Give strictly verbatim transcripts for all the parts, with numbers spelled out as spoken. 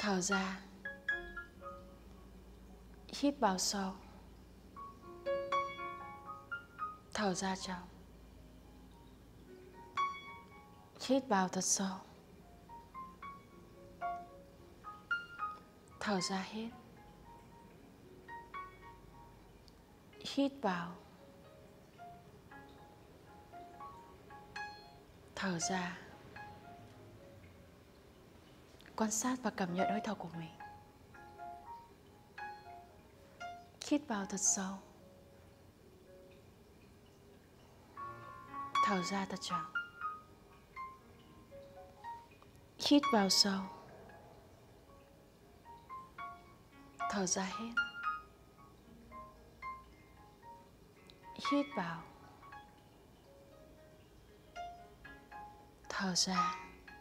Thở ra. Hít vào sâu. Thở ra trong. Hít vào thật sâu. Thở ra hết. Hít vào. Thở ra. Quan sát và cảm nhận hơi thở của mình. Hít vào thật sâu. Thở ra thật chậm. Hít vào sâu. Thở ra hết. Hít vào. Thở ra.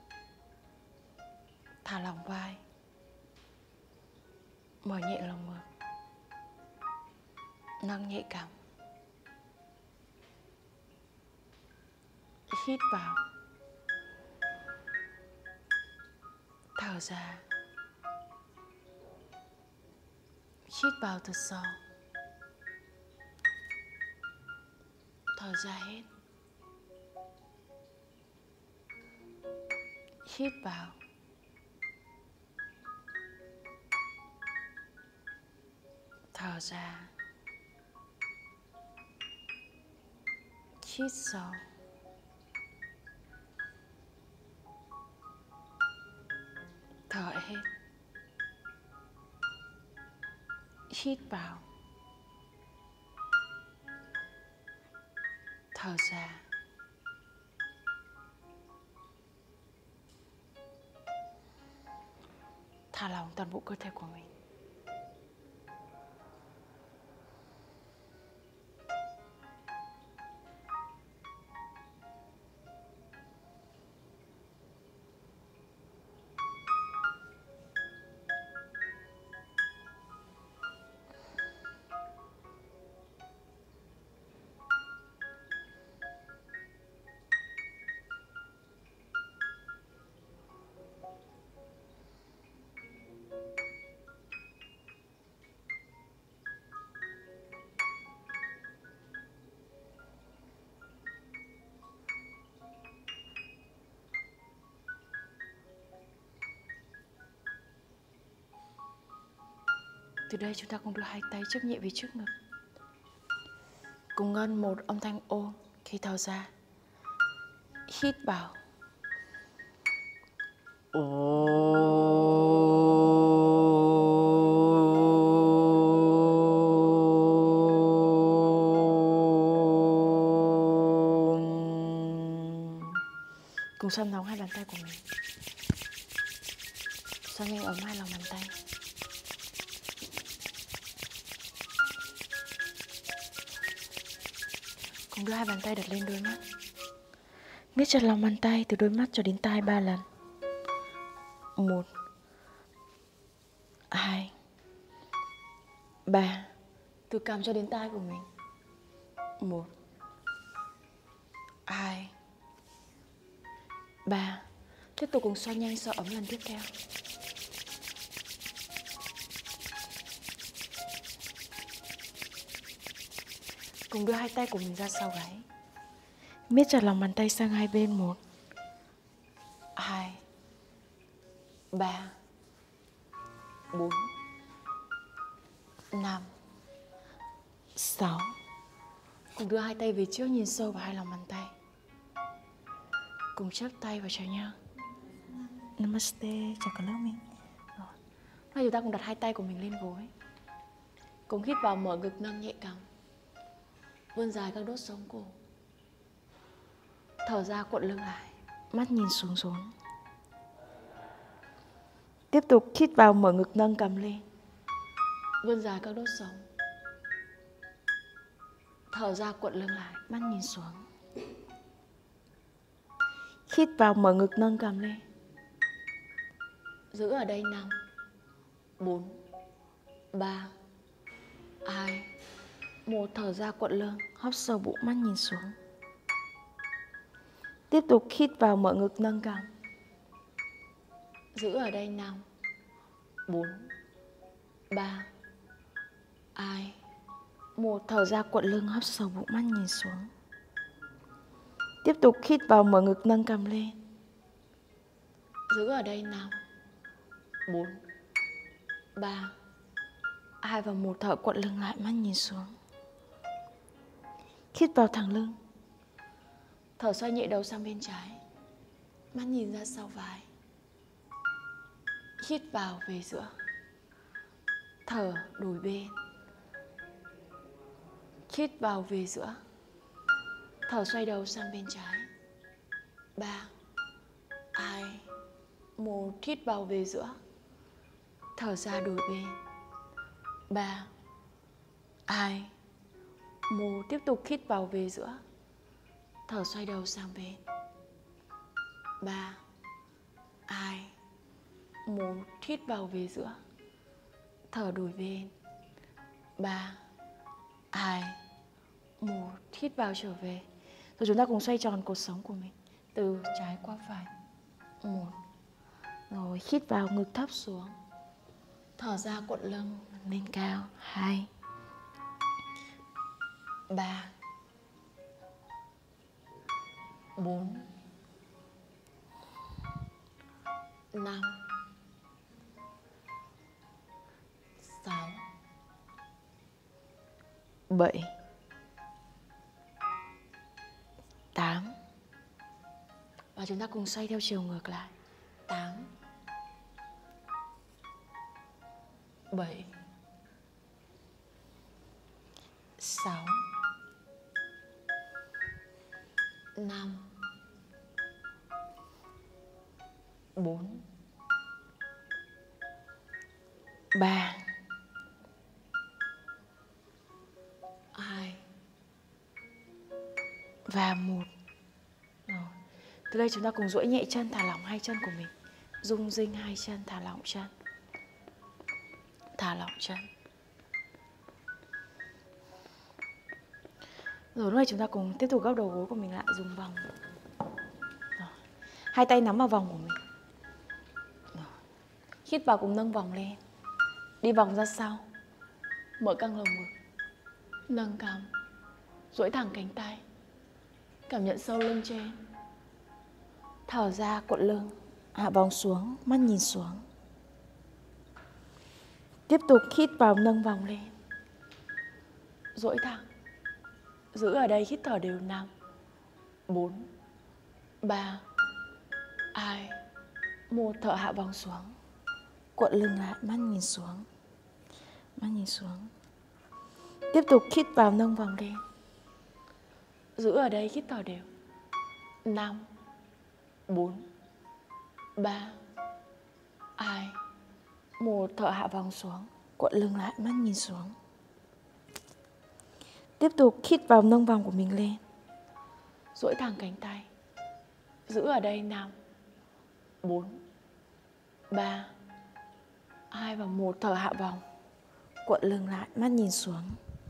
Thả lỏng vai. Mở nhẹ lồng ngực. Nâng nhẹ cằm. Hít vào. Thở ra. Hít vào thật sâu. Thở ra hết. Hít vào. Thở ra. Hít sâu. Thở hết. Hít vào. Thở ra. Thả lỏng toàn bộ cơ thể của mình. Từ đây chúng ta cùng đưa hai tay chắp nhẹ về trước ngực. Cùng ngân một âm thanh ôm khi thở ra. Hít vào. Cùng xoa nóng hai bàn tay của mình. Xoa nhanh ấm hai lòng bàn tay. Cùng đưa hai bàn tay đặt lên đôi mắt. Miết chặt lòng bàn tay từ đôi mắt cho đến tai ba lần. Một, hai, ba. Từ cằm cho đến tai của mình. Một, hai, ba. Tiếp tục cùng xoa nhanh xoa ấm lần tiếp theo. Cùng đưa hai tay của mình ra sau gáy. Miết chặt lòng bàn tay sang hai bên. Một, hai, ba, bốn, năm, sáu. Cùng đưa hai tay về trước, nhìn sâu vào hai lòng bàn tay. Cùng chắp tay vào chào nhau. Namaste, chào cả lớp mình. Rồi. Bây giờ chúng ta cùng đặt hai tay của mình lên gối. Cùng hít vào, mở ngực, nâng nhẹ cằm. Vươn dài các đốt sống cổ. Thở ra, cuộn lưng lại. Mắt nhìn xuống xuống. Tiếp tục hít vào, mở ngực, nâng cằm lên. Vươn dài các đốt sống. Thở ra, cuộn lưng lại. Mắt nhìn xuống. Hít vào, mở ngực, nâng cằm lên. Giữ ở đây năm, bốn, ba, hai, một. Thở ra, cuộn lưng, hóp sâu bụng, mắt nhìn xuống. Tiếp tục hít vào, mở ngực, nâng cằm. Giữ ở đây năm, bốn, ba, hai, một. Thở ra cuộn lưng, hấp sâu bụng, mắt nhìn xuống. Tiếp tục hít vào, mở ngực, nâng cằm lên. Giữ ở đây. Năm, bốn, ba, hai và một. Thở cuộn lưng lại, mắt nhìn xuống. Hít vào thẳng lưng. Thở xoay nhẹ đầu sang bên trái, mắt nhìn ra sau vai. Hít vào về giữa. Thở đổi bên. Hít vào về giữa. Thở xoay đầu sang bên trái. Ba, hai, một. Hít vào về giữa. Thở ra đổi bên. Ba, hai, một. Tiếp tục hít vào về giữa. Thở xoay đầu sang bên. Ba, hai, một. Hít vào về giữa. Thở đổi bên. Ba, hai, một. Hít vào trở về. Rồi chúng ta cùng xoay tròn cột sống của mình từ trái qua phải. Một. Rồi hít vào, ngực thấp xuống. Thở ra cuộn lưng lên cao. Hai, ba, bốn, năm, sáu, bảy, tám. Và chúng ta cùng xoay theo chiều ngược lại. Tám, bảy, sáu, năm, bốn, ba, hai và một. Rồi. Từ đây chúng ta cùng duỗi nhẹ chân, thả lỏng hai chân của mình. Rung rinh hai chân, thả lỏng chân. Thả lỏng chân. Rồi lúc này chúng ta cùng tiếp tục gấp đầu gối của mình lại, dùng vòng. Rồi. Hai tay nắm vào vòng của mình. Rồi. Hít vào cùng nâng vòng lên. Đi vòng ra sau. Mở căng lồng ngực. Nâng cằm. Duỗi thẳng cánh tay. Cảm nhận sâu lưng trên. Thở ra cuộn lưng. Hạ vòng xuống, mắt nhìn xuống. Tiếp tục hít vào, nâng vòng lên. Duỗi thẳng. Giữ ở đây, hít thở đều. Năm, bốn, ba, hai, một. Thở hạ vòng xuống. Cuộn lưng lại, mắt nhìn xuống. Mắt nhìn xuống. Tiếp tục hít vào, nâng vòng lên. Giữ ở đây, hít thở đều. Năm, bốn, ba, hai, một. Thở hạ vòng xuống. Cuộn lưng lại, mắt nhìn xuống. Tiếp tục hít vào, nâng vòng của mình lên. Duỗi thẳng cánh tay. Giữ ở đây. Năm, bốn, ba, hai và một. Thở hạ vòng. Cuộn lưng lại, mắt nhìn xuống.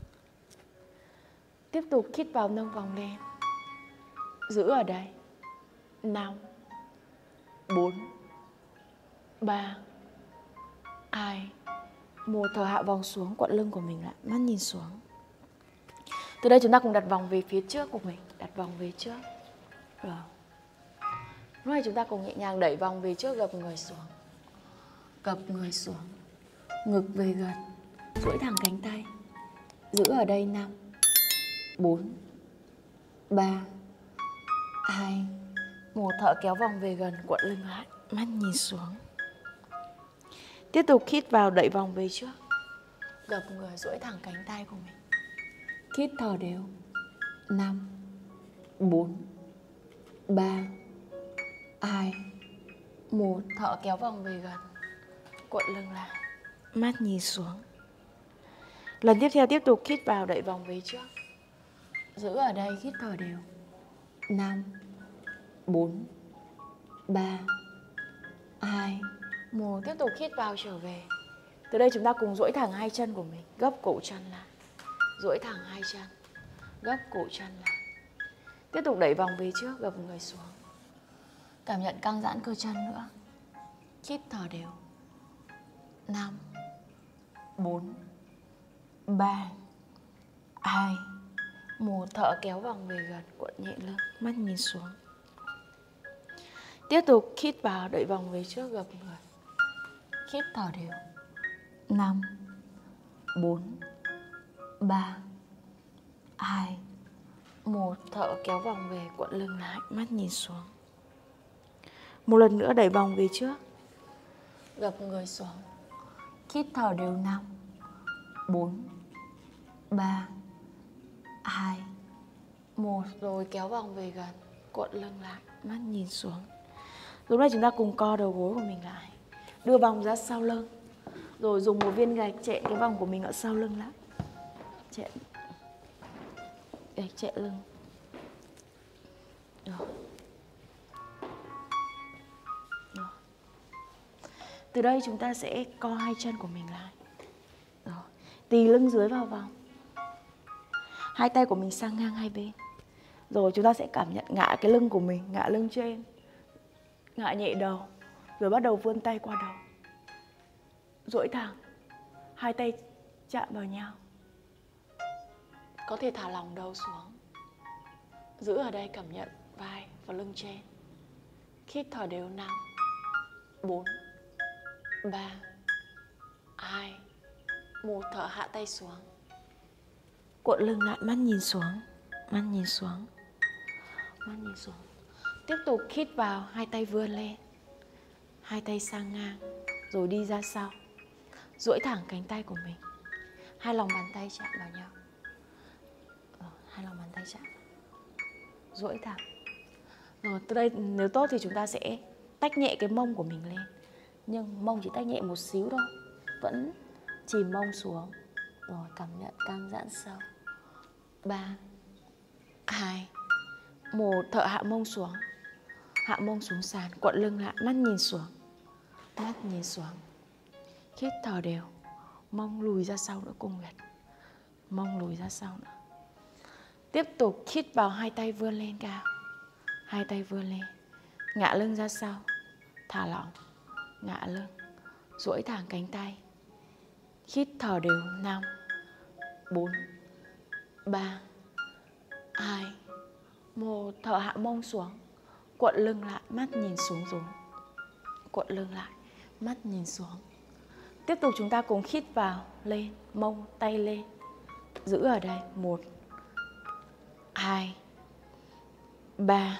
Tiếp tục hít vào, nâng vòng lên. Giữ ở đây. Năm, bốn, ba, hai, một. Thở hạ vòng xuống. Cuộn lưng của mình lại, mắt nhìn xuống. Từ đây chúng ta cùng đặt vòng về phía trước của mình. Đặt vòng về trước. Rồi. Lúc này chúng ta cùng nhẹ nhàng đẩy vòng về trước, gập người xuống. Gập người xuống. Ngực về gần. Duỗi thẳng cánh tay. Giữ ở đây. Năm, bốn, ba, hai, một. Thở kéo vòng về gần, cuộn lưng lại, mắt nhìn xuống. Tiếp tục hít vào, đẩy vòng về trước. Gập người, duỗi thẳng cánh tay của mình. Hít thở đều. Năm, bốn, ba, hai, một. Thở kéo vòng về gần, cuộn lưng lại, mắt nhìn xuống. Lần tiếp theo tiếp tục hít vào, đẩy vòng về trước. Giữ ở đây, hít thở đều. Năm, bốn, ba, hai, một. Tiếp tục hít vào trở về. Từ đây chúng ta cùng duỗi thẳng hai chân của mình, gấp cổ chân lại. Duỗi thẳng hai chân, gấp cổ chân lại. Tiếp tục đẩy vòng về trước, gập người xuống. Cảm nhận căng giãn cơ chân nữa. Hít thở đều. năm, bốn, ba, hai, một. Thở kéo vòng về gần, cuộn nhẹ lưng, mắt nhìn xuống. Tiếp tục hít vào, đẩy vòng về trước, gập người. Hít thở đều. năm, bốn, ba, hai, một. Thở kéo vòng về, cuộn lưng lại, mắt nhìn xuống. Một lần nữa đẩy vòng về trước, gập người xuống. Hít thở đều. năm, bốn, ba, hai, một. Rồi kéo vòng về gần, cuộn lưng lại, mắt nhìn xuống. Lúc này chúng ta cùng co đầu gối của mình lại, đưa vòng ra sau lưng. Rồi dùng một viên gạch chện cái vòng của mình ở sau lưng lại. Chện gạch chện lưng. Rồi. Rồi. Từ đây chúng ta sẽ co hai chân của mình lại. Rồi. Tì lưng dưới vào vòng. Hai tay của mình sang ngang hai bên. Rồi chúng ta sẽ cảm nhận ngã cái lưng của mình, ngã lưng trên. Ngã nhẹ đầu. Rồi bắt đầu vươn tay qua đầu. Duỗi thẳng. Hai tay chạm vào nhau. Có thể thả lỏng đầu xuống. Giữ ở đây, cảm nhận vai và lưng trên. Hít thở đều. Năm, bốn, ba, hai, một. Thở hạ tay xuống. Cuộn lưng lại, mắt nhìn xuống. Mắt nhìn xuống. Mắt nhìn xuống. Tiếp tục hít vào, hai tay vươn lên. Hai tay sang ngang. Rồi đi ra sau. Duỗi thẳng cánh tay của mình. Hai lòng bàn tay chạm vào nhau. Rồi, hai lòng bàn tay chạm. Duỗi thẳng. Rồi, từ đây nếu tốt thì chúng ta sẽ tách nhẹ cái mông của mình lên. Nhưng mông chỉ tách nhẹ một xíu thôi. Vẫn chìm mông xuống. Rồi, cảm nhận căng giãn sâu. Ba, hai, một. Thở hạ mông xuống. Hạ mông xuống sàn, cuộn lưng lại, mắt nhìn xuống. Mắt nhìn xuống. Hít thở đều. Mông lùi ra sau nữa cùng Nguyệt. Mông lùi ra sau nữa. Tiếp tục hít vào, hai tay vươn lên cao. Hai tay vươn lên. Ngả lưng ra sau. Thả lỏng. Ngả lưng. Duỗi thẳng cánh tay. Hít thở đều. Năm, bốn, ba, hai, một. Thở hạ mông xuống. Cuộn lưng lại, mắt nhìn xuống xuống. Cuộn lưng lại, mắt nhìn xuống. Tiếp tục chúng ta cùng hít vào, lên, mông, tay lên. Giữ ở đây. Một, hai, ba,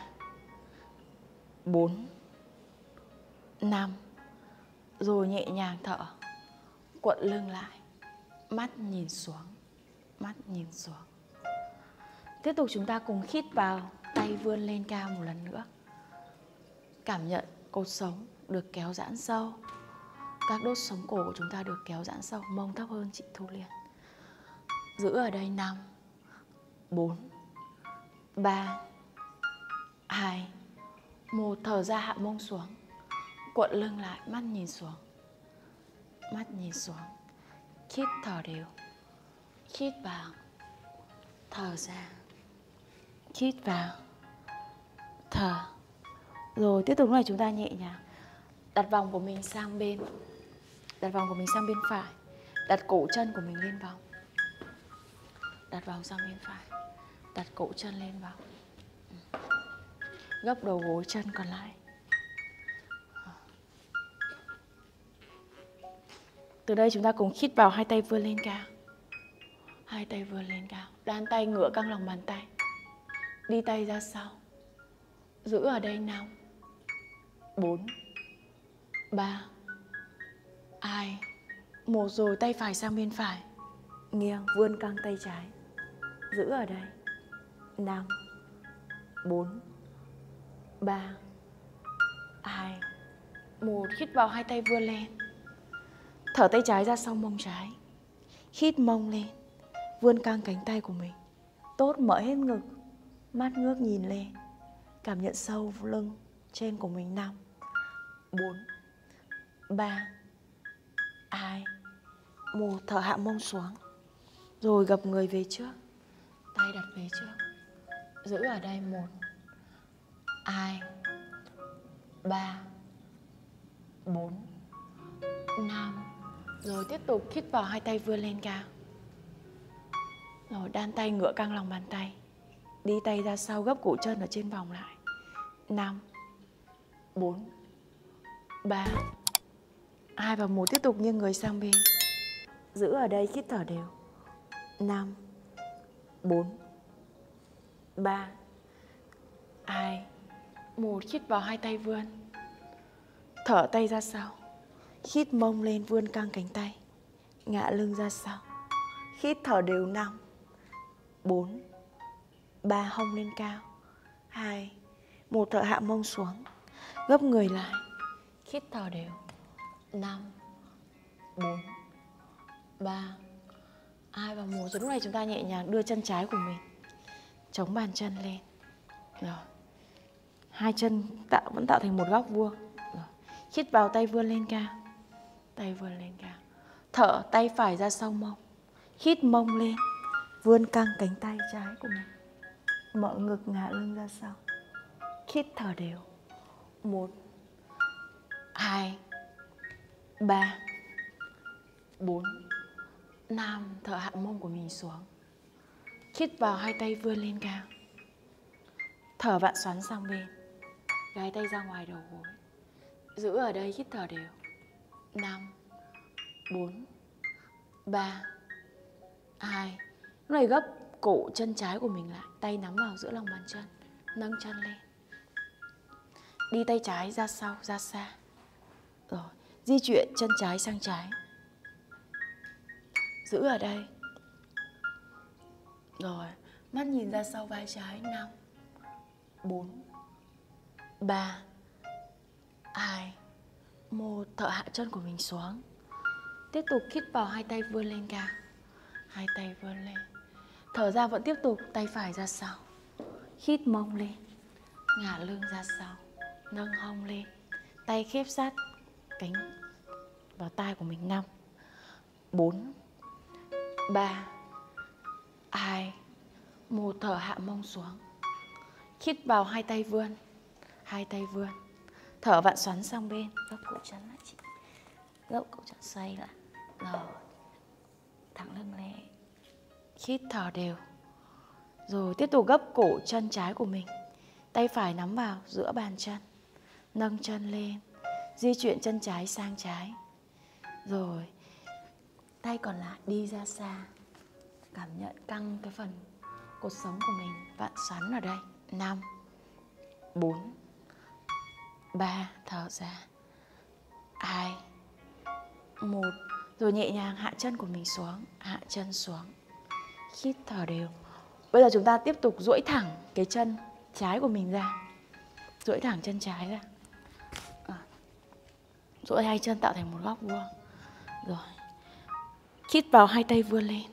bốn, năm. Rồi nhẹ nhàng thở. Cuộn lưng lại, mắt nhìn xuống. Mắt nhìn xuống. Tiếp tục chúng ta cùng hít vào, tay vươn lên cao một lần nữa. Cảm nhận cột sống được kéo giãn sâu. Các đốt sống cổ của chúng ta được kéo giãn sâu. Mông thấp hơn, chị thu liền. Giữ ở đây. Năm, bốn, ba, hai, một. Thở ra, hạ mông xuống. Cuộn lưng lại, mắt nhìn xuống. Mắt nhìn xuống. Hít thở đều. Hít vào. Thở ra. Hít vào. Thở. Rồi tiếp tục này chúng ta nhẹ nhàng đặt vòng của mình sang bên. Đặt vòng của mình sang bên phải. Đặt cổ chân của mình lên vòng. Đặt vòng sang bên phải. Đặt cổ chân lên vòng. Gấp đầu gối chân còn lại. Từ đây chúng ta cùng hít vào, hai tay vươn lên cao. Hai tay vươn lên cao. Đan tay ngửa căng lòng bàn tay. Đi tay ra sau. Giữ ở đây. Năm, bốn, ba, hai, một. Rồi tay phải sang bên phải. Nghiêng, vươn căng tay trái. Giữ ở đây. Năm, bốn, ba, hai, một. Hít vào, hai tay vươn lên. Thở tay trái ra sau mông trái. Hít mông lên. Vươn căng cánh tay của mình. Tốt, mở hết ngực. Mắt ngước nhìn lên. Cảm nhận sâu lưng trên của mình. Năm, bốn, ba, hai, một. Thở hạ mông xuống. Rồi gập người về trước. Tay đặt về trước. Giữ ở đây. Một, hai, ba, bốn, năm, Rồi tiếp tục hít vào hai tay vươn lên cao. Rồi đan tay ngửa căng lòng bàn tay. Đi tay ra sau, gấp cổ chân ở trên vòng lại. Năm, bốn, ba, hai và một. Tiếp tục nghiêng người sang bên. Giữ ở đây, hít thở đều. Năm, bốn, ba, hai, một. Hít vào hai tay vươn. Thở tay ra sau. Hít mông lên, vươn căng cánh tay. Ngả lưng ra sau. Hít thở đều. Năm, bốn, ba, hông lên cao. Hai, một. Thở hạ mông xuống. Gấp người lại. Hít thở đều. Năm, bốn, ba, hai và một. Rồi lúc này chúng ta nhẹ nhàng đưa chân trái của mình chống bàn chân lên. Rồi. Hai chân tạo vẫn tạo thành một góc vuông. Rồi. Hít vào, tay vươn lên cao. Tay vươn lên cao. Thở tay phải ra sau mông. Hít mông lên. Vươn căng cánh tay trái của mình. Mở ngực, ngả lưng ra sau. Hít thở đều. Một, hai, ba, bốn, năm. Thở hạ mông của mình xuống. Hít vào, hai tay vươn lên cao. Thở vặn xoắn sang bên. Gáy tay ra ngoài đầu gối. Giữ ở đây, hít thở đều. Năm, bốn, ba, hai. Lúc này gấp cổ chân trái của mình lại. Tay nắm vào giữa lòng bàn chân. Nâng chân lên. Đi tay trái ra sau, ra xa. Rồi, di chuyển chân trái sang trái. Giữ ở đây. Rồi, mắt nhìn ra sau vai trái. Năm, bốn, ba, hai, một. Thở hạ chân của mình xuống. Tiếp tục hít vào, hai tay vươn lên cao. Hai tay vươn lên. Thở ra vẫn tiếp tục, tay phải ra sau. Hít mông lên. Ngả lưng ra sau. Nâng hông lên. Tay khép sát cánh vào tai của mình. Năm, bốn, ba, hai, một. Thở hạ mông xuống. Hít vào, hai tay vươn. Hai tay vươn. Thở vặn xoắn sang bên. Gấp cổ chân lại chị. Gấp cổ chân xoay lại. Rồi. Thẳng lưng lên. Hít thở đều. Rồi tiếp tục gấp cổ chân trái của mình. Tay phải nắm vào giữa bàn chân. Nâng chân lên. Di chuyển chân trái sang trái. Rồi tay còn lại đi ra xa. Cảm nhận căng cái phần cột sống của mình. Vặn xoắn ở đây. Năm, bốn, ba. Thở ra. Hai, một. Rồi nhẹ nhàng hạ chân của mình xuống. Hạ chân xuống. Hít thở đều. Bây giờ chúng ta tiếp tục duỗi thẳng cái chân trái của mình ra. Duỗi thẳng chân trái ra. À. Duỗi hai chân tạo thành một góc vuông. Rồi. Hít vào, hai tay vươn lên.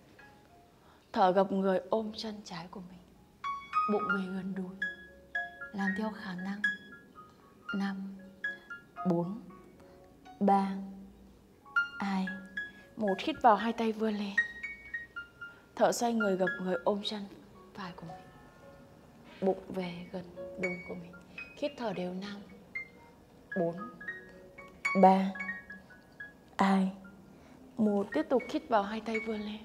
Thở gập người, ôm chân trái của mình. Bụng về gần đùi. Làm theo khả năng. Năm, bốn, ba, hai, một. Hít vào, hai tay vươn lên. Thở xoay người, gập người, ôm chân phải của mình. Bụng về gần đùi của mình. Hít thở đều. Năm, bốn, ba, hai, một. Tiếp tục hít vào, hai tay vươn lên.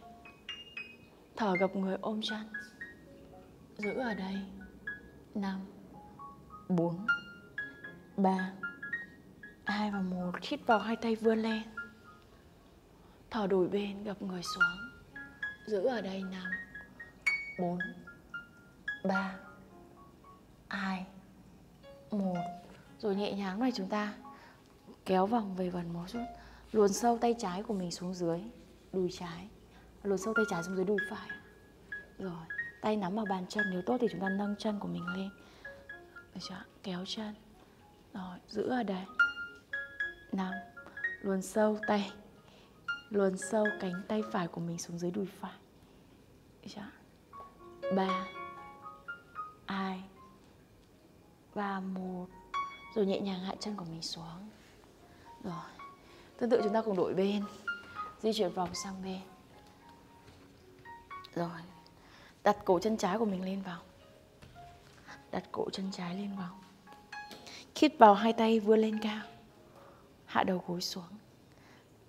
Thở gập người, ôm chân. Giữ ở đây. Năm, bốn, ba, hai và một. Hít vào, hai tay vươn lên. Thở đổi bên, gập người xuống. Giữ ở đây. Năm, bốn, ba, hai, một. Rồi nhẹ nhàng này chúng ta kéo vòng về gần một chút. Luồn sâu tay trái của mình xuống dưới đùi trái. Luồn sâu tay trái xuống dưới đùi phải. Rồi tay nắm vào bàn chân. Nếu tốt thì chúng ta nâng chân của mình lên. Được chưa? Kéo chân. Rồi giữ ở đây. Năm. Luồn sâu tay. Luồn sâu cánh tay phải của mình xuống dưới đùi phải. Được chưa? Ba, hai và một. Rồi nhẹ nhàng hạ chân của mình xuống. Rồi tương tự chúng ta cùng đổi bên. Di chuyển vòng sang bên. Rồi đặt cổ chân trái của mình lên vào. Đặt cổ chân trái lên vào. Hít vào, hai tay vươn lên cao. Hạ đầu gối xuống.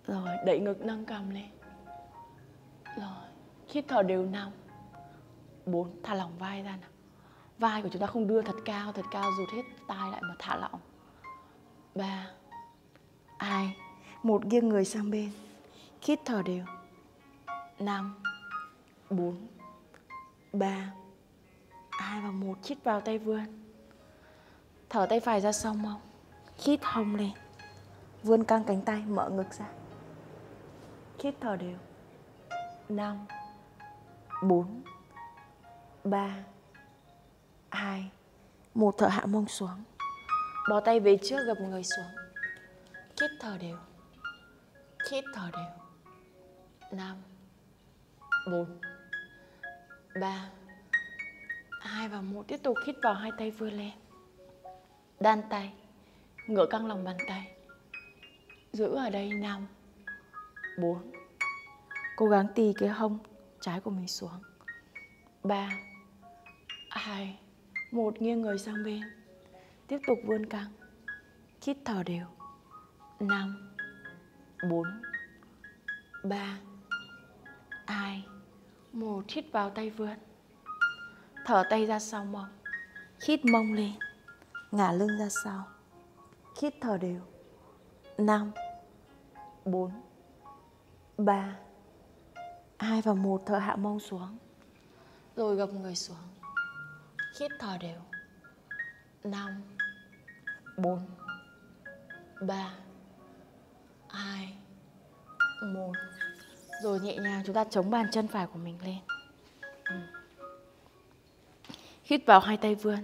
Rồi, đẩy ngực nâng cầm lên. Rồi, hít thở đều. Năm, bốn, thả lỏng vai ra nào. Vai của chúng ta không đưa thật cao, thật cao rụt hết tai lại mà thả lỏng. Ba, hai, một, nghiêng người sang bên. Hít thở đều. Năm, bốn, ba, hai và một. Hít vào tay vươn. Thở tay phải ra sau mông. Hít hông lên. Vươn căng cánh tay, mở ngực ra. Hít thở đều. Năm, bốn, ba, hai, một. Thở hạ mông xuống. Bò tay về trước, gập người xuống. Hít thở đều. Hít thở đều. Năm, bốn, ba, hai và một. Tiếp tục hít vào, hai tay vươn lên. Đan tay, ngửa căng lòng bàn tay. Giữ ở đây. Năm, bốn. Cố gắng tì cái hông trái của mình xuống. Ba, hai, một. Nghiêng người sang bên. Tiếp tục vươn căng. Hít thở đều. Năm, bốn, ba, hai, một. Hít vào tay vươn. Thở tay ra sau mông. Hít mông lên. Ngả lưng ra sau. Hít thở đều. Năm, bốn, ba, hai và một. Thở hạ mông xuống. Rồi gập người xuống. Hít thở đều. Năm, bốn, ba, hai, một. Rồi nhẹ nhàng chúng ta chống bàn chân phải của mình lên. ừ. Hít vào, hai tay vươn.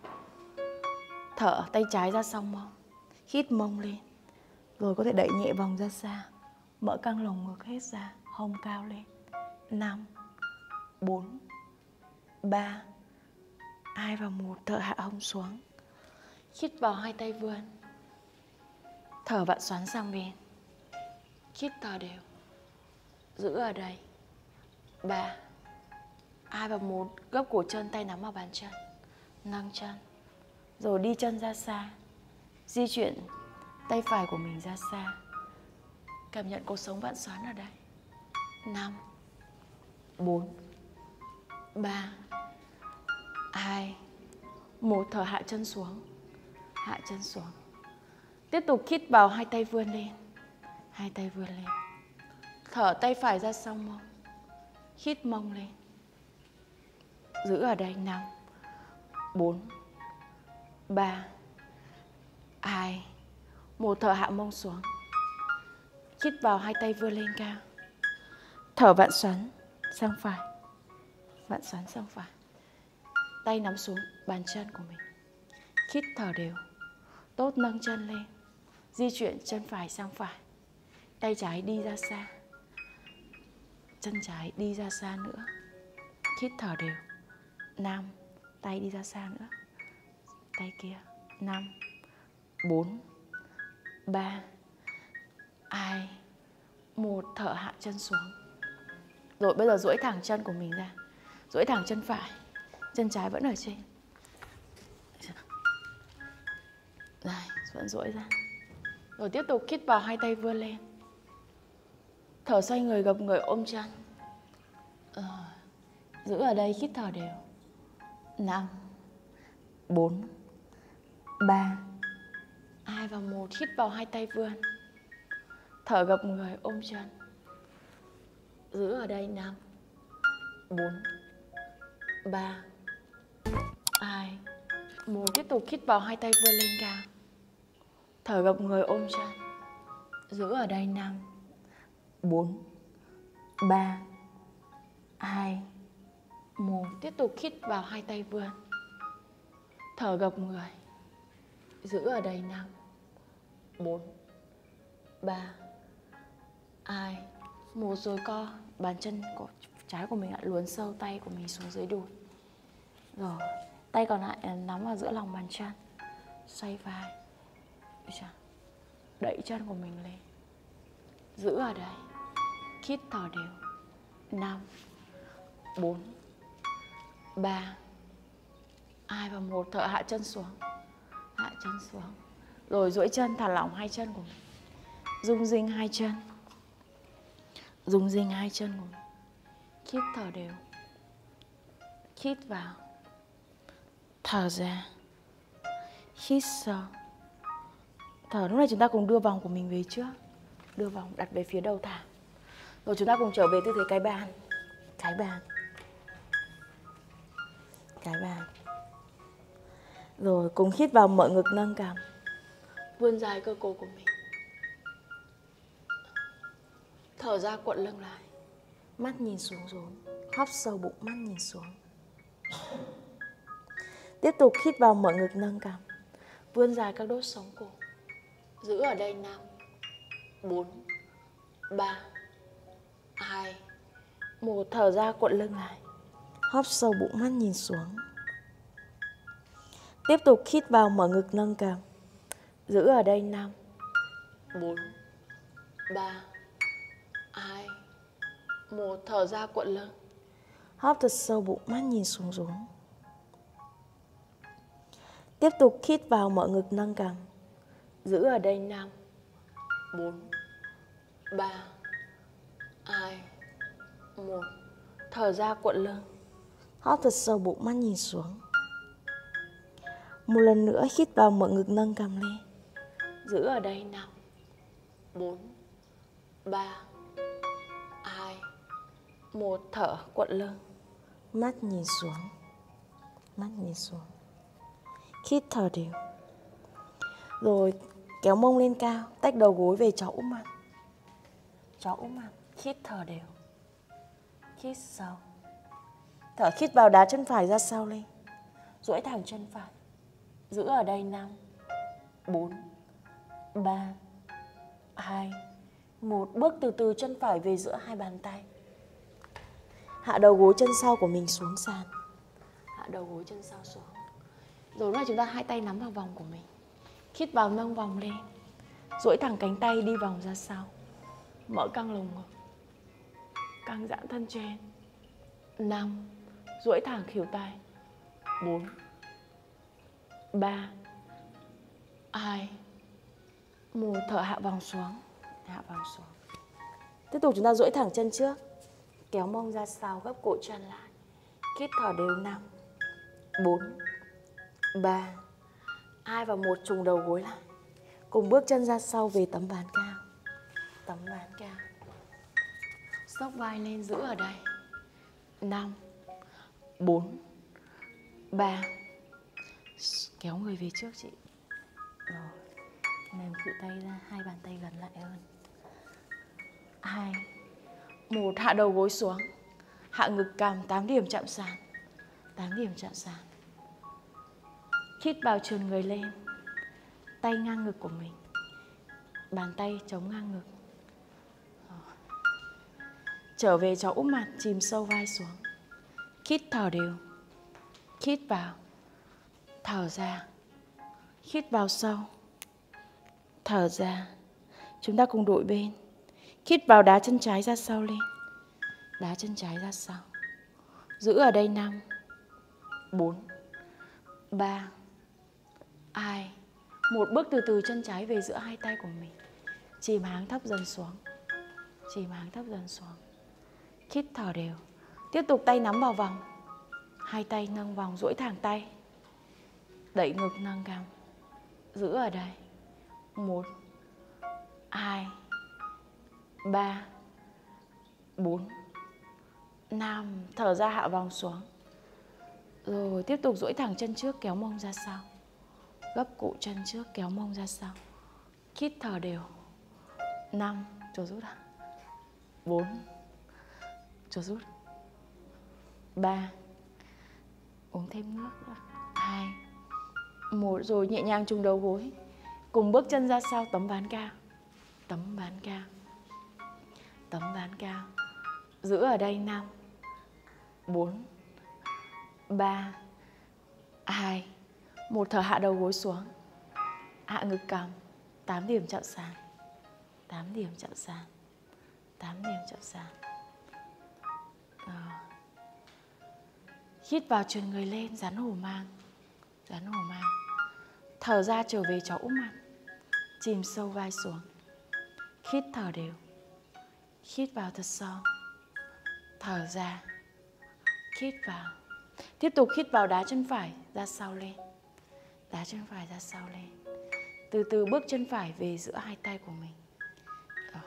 Thở tay trái ra sau mông. Hít mông lên. Rồi có thể đẩy nhẹ vòng ra xa. Mở căng lồng ngực hết ra. Hông cao lên. Năm, bốn, ba, hai và một. Thở hạ hông xuống. Hít vào, hai tay vươn. Thở vặn xoắn sang bên. Hít thở đều. Giữ ở đây. Ba, hai và một. Gấp cổ chân, tay nắm vào bàn chân. Nâng chân. Rồi đi chân ra xa. Di chuyển tay phải của mình ra xa. Cảm nhận cuộc sống vặn xoắn ở đây. Năm, bốn, ba, hai, một. Thở hạ chân xuống. Hạ chân xuống. Tiếp tục hít vào, hai tay vươn lên. Hai tay vươn lên. Thở tay phải ra sau mông. Hít mông lên. Giữ ở đây. Năm, bốn, ba, hai, một. Thở hạ mông xuống. Hít vào, hai tay vươn lên cao. Thở vặn xoắn sang phải. Vặn xoắn sang phải. Tay nắm xuống bàn chân của mình. Hít thở đều. Tốt, nâng chân lên. Di chuyển chân phải sang phải. Tay trái đi ra xa. Chân trái đi ra xa nữa. Hít thở đều. Năm. Tay đi ra xa nữa. Tay kia. Năm, bốn, ba, hai, một. Thở hạ chân xuống. Rồi bây giờ duỗi thẳng chân của mình ra. Duỗi thẳng chân phải. Chân trái vẫn ở trên. Rồi, vẫn duỗi ra. Rồi tiếp tục hít vào, hai tay vươn lên. Thở xoay người, gập người, ôm chân. Rồi, giữ ở đây, hít thở đều. Năm, bốn, ba, hai và một. Hít vào, hai tay vươn. Thở gập người, ôm chân. Giữ ở đây. Năm, bốn, ba, hai, một. Tiếp tục hít vào, hai tay vươn lên cao. Thở gập người, ôm chân. Giữ ở đây. Năm, bốn, ba, hai, một. Tiếp tục hít vào, hai tay vươn. Thở gập người. Giữ ở đây. Năm, bốn, ba, hai, một. Rồi co bàn chân của trái của mình lại luồn sâu tay của mình xuống dưới đùi. Rồi tay còn lại nắm vào giữa lòng bàn chân. Xoay vai. Đẩy chân của mình lên. Giữ ở đây. Hít thở đều. Năm, bốn, ba, hai và một. Thở hạ chân xuống. Hạ chân xuống. Rồi duỗi chân, thả lỏng hai chân của mình. Rung rinh hai chân. Rung rinh hai chân của mình. Hít thở đều. Hít vào. Thở ra. Hít sâu. Thở. Lúc này chúng ta cùng đưa vòng của mình về trước. Đưa vòng đặt về phía đầu thảm. Rồi chúng ta cùng trở về tư thế cái bàn. Cái bàn. Cái bàn. Rồi cùng hít vào, mở ngực nâng cằm. Vươn dài cơ cổ của mình. Thở ra cuộn lưng lại. Mắt nhìn xuống rốn. Hóp sâu bụng, mắt nhìn xuống. Tiếp tục hít vào, mở ngực nâng cằm. Vươn dài các đốt sống cổ. Giữ ở đây năm, bốn, ba, hai, một. Thở ra cuộn lưng lại. Hóp sâu bụng, mắt nhìn xuống. Tiếp tục hít vào, mở ngực nâng cằm. Giữ ở đây năm, bốn, ba, hai, một. Thở ra cuộn lưng. Hóp thật sâu bụng, mắt nhìn xuống rốn. Tiếp tục hít vào, mở ngực nâng cằm. Giữ ở đây năm, bốn, ba, hai, một. Thở ra cuộn lưng. Hóp thật sâu bụng, mắt nhìn xuống. Một lần nữa hít vào, mở ngực nâng cằm lên. Giữ ở đây năm, bốn, ba, hai, một. Thở cuộn lưng. Mắt nhìn xuống. Mắt nhìn xuống. Hít thở đều. Rồi kéo mông lên cao. Tách đầu gối về chó úp mặt. Chó úp mặt. Hít thở đều. Hít sâu. Thở hít vào, đá chân phải ra sau lên. Duỗi thẳng chân phải. Giữ ở đây năm, bốn, ba, hai, một. Bước từ từ chân phải về giữa hai bàn tay. Hạ đầu gối chân sau của mình xuống sàn. Hạ đầu gối chân sau xuống. Rồi là chúng ta hai tay nắm vào vòng của mình. Hít vào, nâng vòng lên. Duỗi thẳng cánh tay đi vòng ra sau. Mở căng lồng ngực. Căng giãn thân trên. năm. Duỗi thẳng khuỷu tay. bốn, ba, hai, một. Thở hạ vòng xuống. Hạ vòng xuống. Tiếp tục chúng ta duỗi thẳng chân trước. Kéo mông ra sau, gấp cổ chân lại. Hít thở đều năm, bốn, ba, hai và một. Trùng đầu gối lại. Cùng bước chân ra sau về tấm ván cao. Tấm ván cao. Xốc vai lên, giữ ở đây. năm, bốn, ba. Kéo người về trước chị. Rồi. Mềm khuỷu tay ra, hai bàn tay gần lại hơn. hai, một. Hạ đầu gối xuống. Hạ ngực cằm, tám điểm chạm sàn. tám điểm chạm sàn. Hít vào, trườn người lên. Tay ngang ngực của mình. Bàn tay chống ngang ngực. Trở về chó úp mặt, chìm sâu vai xuống. Hít thở đều. Hít vào. Thở ra. Hít vào sâu. Thở ra. Chúng ta cùng đổi bên. Hít vào, đá chân trái ra sau lên. Đá chân trái ra sau. Giữ ở đây năm, bốn, ba, hai, một. Bước từ từ chân trái về giữa hai tay của mình. Chìm háng thấp dần xuống. Chìm háng thấp dần xuống. Hít thở đều. Tiếp tục tay nắm vào vòng. Hai tay nâng vòng, duỗi thẳng tay. Đẩy ngực nâng cằm. Giữ ở đây. Một, hai, ba, bốn, năm. Thở ra, hạ vòng xuống. Rồi tiếp tục duỗi thẳng chân trước, kéo mông ra sau. Gấp cổ chân trước, kéo mông ra sau. Hít thở đều. năm. Cho rút ạ. bốn. Cho rút. ba. Uống thêm nước. hai. một. Rồi nhẹ nhàng trùng đầu gối. Cùng bước chân ra sau, tấm ván cao. Tấm ván cao. Tấm ván cao. Giữ ở đây năm, bốn, ba, hai, một. Thở hạ đầu gối xuống. Hạ ngực cằm. tám điểm chạm sàn. tám điểm chạm sàn. tám điểm chạm sàn. Rồi. Hít vào, trườn người lên, rắn hổ mang. Rắn hổ mang. Thở ra, trở về chó úp mặt. Chìm sâu vai xuống. Hít thở đều. hít vào thật sâu, thở ra, hít vào. Tiếp tục hít vào, đá chân phải ra sau lên, đá chân phải ra sau lên. Từ từ bước chân phải về giữa hai tay của mình. Đó.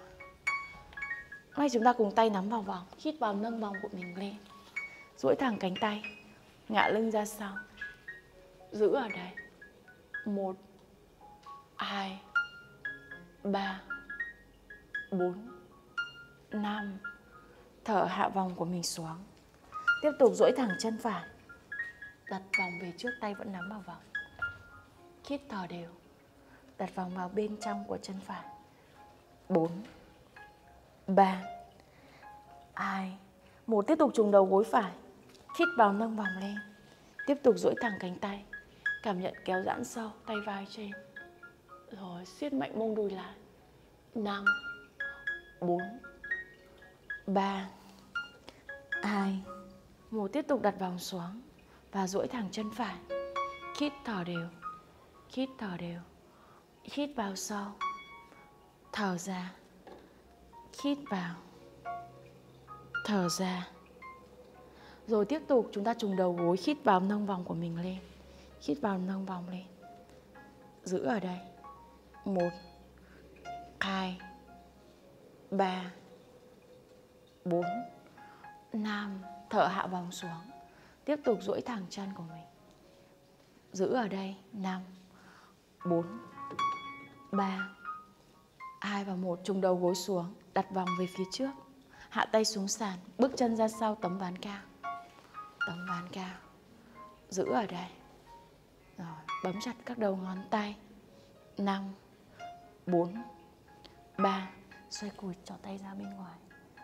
Nay chúng ta cùng tay nắm vào vòng, hít vào nâng vòng của mình lên, duỗi thẳng cánh tay, ngả lưng ra sau, giữ ở đây. Một, hai, ba, bốn, năm. Thở hạ vòng của mình xuống. Tiếp tục duỗi thẳng chân phải, đặt vòng về trước, tay vẫn nắm vào vòng. Hít thở đều, đặt vòng vào bên trong của chân phải. Bốn, ba, hai, một. Tiếp tục trùng đầu gối phải, hít vào nâng vòng lên. Tiếp tục duỗi thẳng cánh tay, cảm nhận kéo giãn sâu, tay vai trên. Rồi siết mạnh mông đùi lại. Năm, bốn, ba, hai, một. Tiếp tục đặt vòng xuống và duỗi thẳng chân phải. Hít thở đều, hít thở đều. Hít vào sâu, thở ra, hít vào, thở ra. Rồi tiếp tục chúng ta trùng đầu gối, hít vào nâng vòng của mình lên. Hít vào nâng vòng lên, giữ ở đây. Một, hai, ba, bốn, năm. Thở hạ vòng xuống. Tiếp tục duỗi thẳng chân của mình, giữ ở đây. Năm, bốn, ba, hai và một. Trùng đầu gối xuống, đặt vòng về phía trước, hạ tay xuống sàn, bước chân ra sau, tấm ván cao, tấm ván cao, giữ ở đây. Rồi bấm chặt các đầu ngón tay. Năm, bốn, ba, xoay cùi cho tay ra bên ngoài.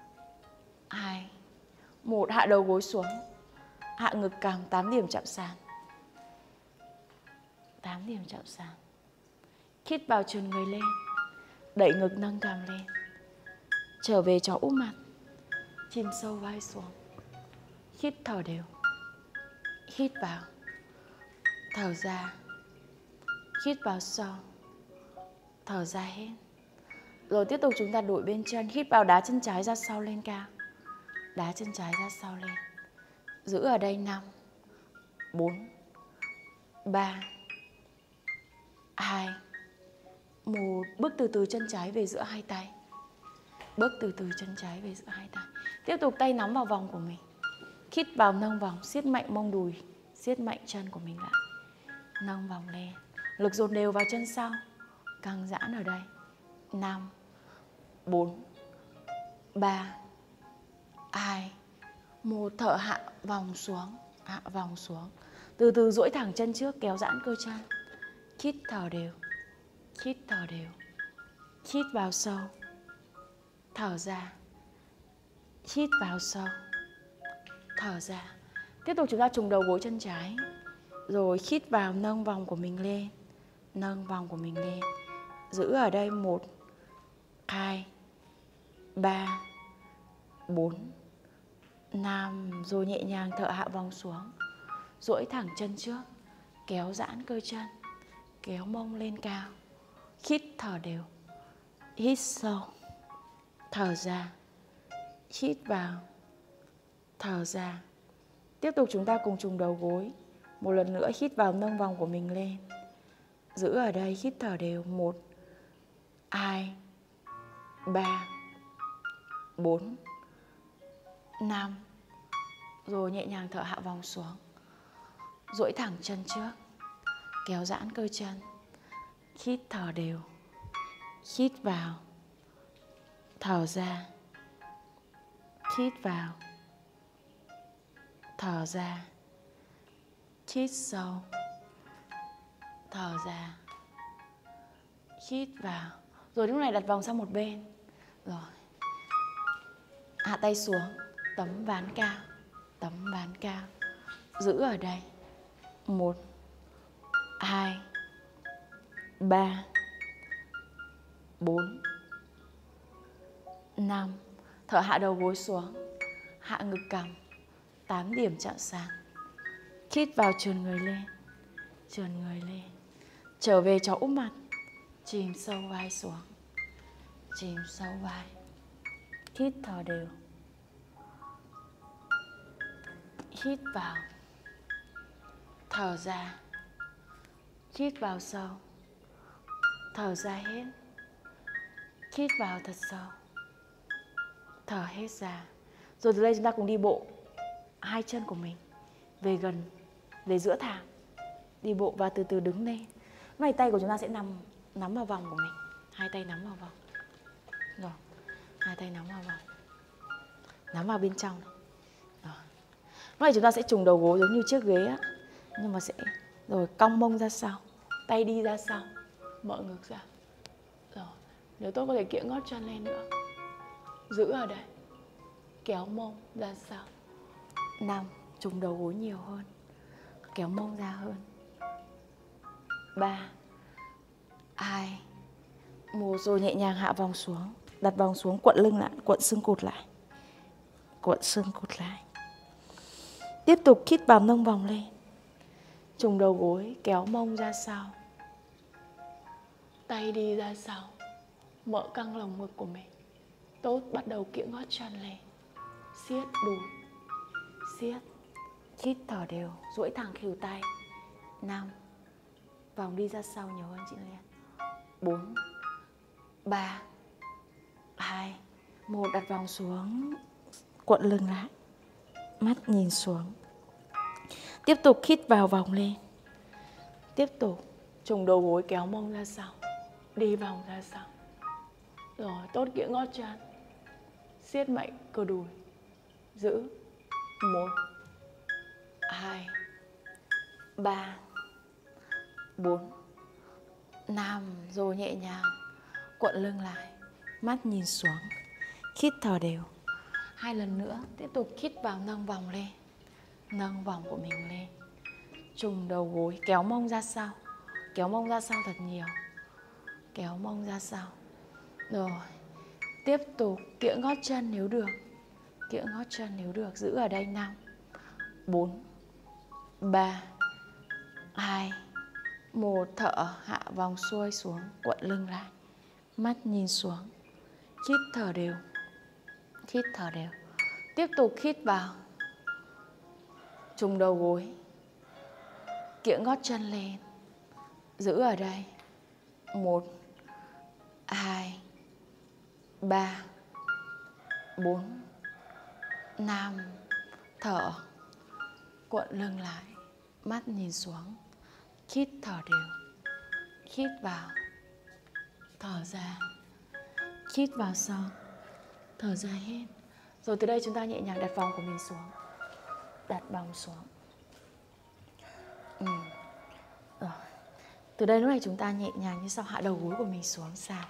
Hai, một. Hạ đầu gối xuống, hạ ngực cằm, tám điểm chạm sàn, tám điểm chạm sàn. Hít vào, trườn người lên, đẩy ngực nâng cằm lên, trở về chó úp mặt, chìm sâu vai xuống. Hít thở đều, hít vào, thở ra, hít vào sâu, thở ra hết. Rồi tiếp tục chúng ta đổi bên chân, hít vào, đá chân trái ra sau lên cao, đá chân trái ra sau lên, giữ ở đây. Năm, bốn, ba, hai, một. Bước từ từ chân trái về giữa hai tay, bước từ từ chân trái về giữa hai tay. Tiếp tục tay nắm vào vòng của mình, hít vào nâng vòng, siết mạnh mông đùi, siết mạnh chân của mình lại, nâng vòng lên, lực dồn đều vào chân sau, căng giãn ở đây. Năm, bốn, ba, hai, một. Thở hạ vòng xuống, hạ vòng xuống. Từ từ duỗi thẳng chân trước, kéo giãn cơ chân. Hít thở đều, hít thở đều. Hít vào sâu, thở ra, hít vào sâu, thở ra. Tiếp tục chúng ta trùng đầu gối chân trái, rồi hít vào, nâng vòng của mình lên, nâng vòng của mình lên, giữ ở đây. Một, hai, ba, bốn, năm. Rồi nhẹ nhàng thở hạ vòng xuống, duỗi thẳng chân trước, kéo giãn cơ chân, kéo mông lên cao. Hít thở đều, hít sâu, thở ra, hít vào, thở ra. Tiếp tục chúng ta cùng trùng đầu gối. Một lần nữa hít vào, nâng vòng của mình lên, giữ ở đây. Hít thở đều. Một, hai, ba, bốn, năm. Rồi nhẹ nhàng thở hạ vòng xuống, duỗi thẳng chân trước, kéo giãn cơ chân. Hít thở đều, hít vào, thở ra, hít vào, thở ra, hít sâu, thở ra, hít vào. Rồi lúc này đặt vòng sang một bên. Rồi hạ tay xuống, tấm ván cao, tấm ván cao, giữ ở đây. Một, hai, ba, bốn, năm. Thở hạ đầu gối xuống, hạ ngực cằm, tám điểm chạm sàn. Hít vào, trườn người lên, trườn người lên, trở về chó úp mặt, chìm sâu vai xuống, chìm sâu vai. hít thở đều. Hít vào, thở ra. Hít vào sâu, thở ra hết. Hít vào thật sâu, thở hết ra. Rồi từ đây chúng ta cùng đi bộ hai chân của mình về gần, về giữa thảm. Đi bộ và từ từ đứng lên. Lúc này tay của chúng ta sẽ nằm nắm vào vòng của mình. Hai tay nắm vào vòng. Rồi, hai tay nắm vào vòng. Nắm vào bên trong này. Rồi. Lúc này chúng ta sẽ trùng đầu gối giống như chiếc ghế á, nhưng mà sẽ rồi cong mông ra sau, tay đi ra sau, mở ngực ra. Rồi, nếu tốt có thể kiễng gót chân lên nữa. Giữ ở đây. Kéo mông ra sau. Năm, trùng đầu gối nhiều hơn. Kéo mông ra hơn. Ba, hai, một. Rồi nhẹ nhàng hạ vòng xuống. Đặt vòng xuống, cuộn lưng lại, cuộn xương cụt lại. Cuộn xương cụt lại. Tiếp tục hít vào, nâng vòng lên. Trùng đầu gối, kéo mông ra sau. Tay đi ra sau. Mở căng lồng ngực của mình. Tốt, bắt đầu kiễng gót chân lên. Siết đùi. Siết. Hít thở đều, duỗi thẳng khuỷu tay. Năm. Vòng đi ra sau nhiều hơn chị Liên. Bốn. Ba. Hai. Một. Đặt vòng xuống. Cuộn lưng lại. Mắt nhìn xuống. Tiếp tục hít vào, vòng lên. Tiếp tục trùng đầu gối, kéo mông ra sau. Đi vòng ra sau. Rồi, tốt, kiễng gót chân. Siết mạnh cơ đùi. Giữ. Một. Hai. Ba. Bốn. Năm. Rồi nhẹ nhàng cuộn lưng lại. Mắt nhìn xuống. Hít thở đều. Hai lần nữa. Tiếp tục hít vào, nâng vòng lên. Nâng vòng của mình lên. Trùng đầu gối, kéo mông ra sau. Kéo mông ra sau thật nhiều. Kéo mông ra sau. Rồi. Tiếp tục kiễng gót chân nếu được. Kiễng gót chân nếu được. Giữ ở đây. Năm. Bốn. Ba. Hai. Một. Thở. Hạ vòng xuôi xuống. Cuộn lưng lại. Mắt nhìn xuống. Hít thở đều. Hít thở đều. Tiếp tục hít vào. Trùng đầu gối. Kiễng gót chân lên. Giữ ở đây. Một. Hai. Ba. Bốn. Năm. Thở. Cuộn lưng lại. Mắt nhìn xuống. Hít thở đều. Hít vào. Thở ra. Hít vào sâu. Thở ra hết. Rồi từ đây chúng ta nhẹ nhàng đặt vòng của mình xuống. Đặt vòng xuống. Ừ. Rồi. Từ đây lúc này chúng ta nhẹ nhàng như sau, hạ đầu gối của mình xuống sàn.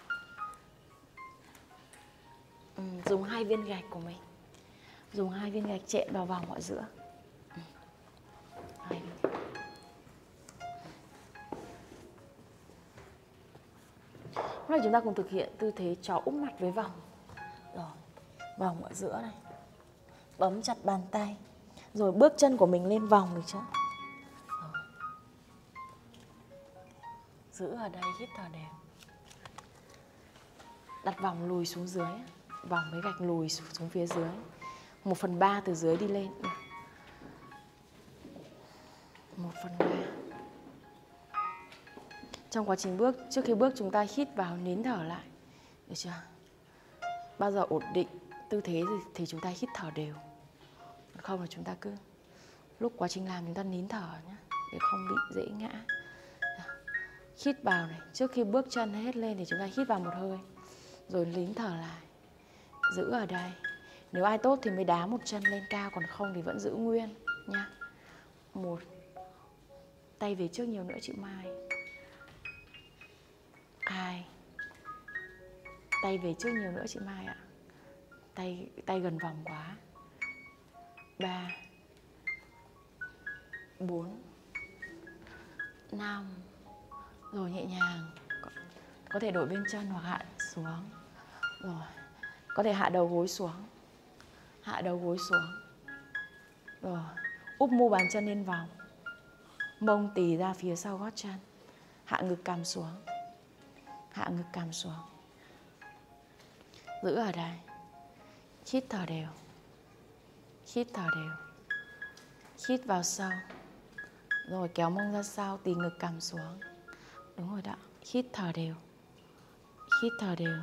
Ừ. Dùng hai viên gạch của mình. Dùng hai viên gạch chệm vào vòng ở giữa. Ừ. Hai viên gạch. Lúc này chúng ta cùng thực hiện tư thế chó úp mặt với vòng. Rồi, vòng ở giữa này. Bấm chặt bàn tay. Rồi bước chân của mình lên vòng được chưa? Rồi. Giữ ở đây, hít thở đều. Đặt vòng lùi xuống dưới. Vòng với gạch lùi xuống phía dưới. Một phần ba từ dưới đi lên. Một phần ba. Trong quá trình bước, trước khi bước chúng ta hít vào, nín thở lại. Được chưa? Bao giờ ổn định tư thế thì, thì chúng ta hít thở đều. Không là chúng ta cứ lúc quá trình làm chúng ta nín thở nhé, để không bị dễ ngã. Hít vào này, trước khi bước chân hết lên thì chúng ta hít vào một hơi. Rồi nín thở lại. Giữ ở đây. Nếu ai tốt thì mới đá một chân lên cao, còn không thì vẫn giữ nguyên nha. Một. Tay về trước nhiều nữa chị Mai. Hai. Tay về trước nhiều nữa chị Mai ạ. Tay, tay gần vòng quá. Ba. Bốn. Năm. Rồi nhẹ nhàng. Có, có thể đổi bên chân hoặc hạ xuống. Rồi. Có thể hạ đầu gối xuống. Hạ đầu gối xuống. Rồi. Úp mu bàn chân lên vòng. Mông tì ra phía sau gót chân. Hạ ngực cằm xuống. Hạ ngực cằm xuống. Giữ ở đây. Hít thở đều. Hít thở đều. Hít vào sâu. Rồi kéo mông ra sau, tì ngực cằm xuống. Đúng rồi đó. Hít thở đều. Hít thở đều.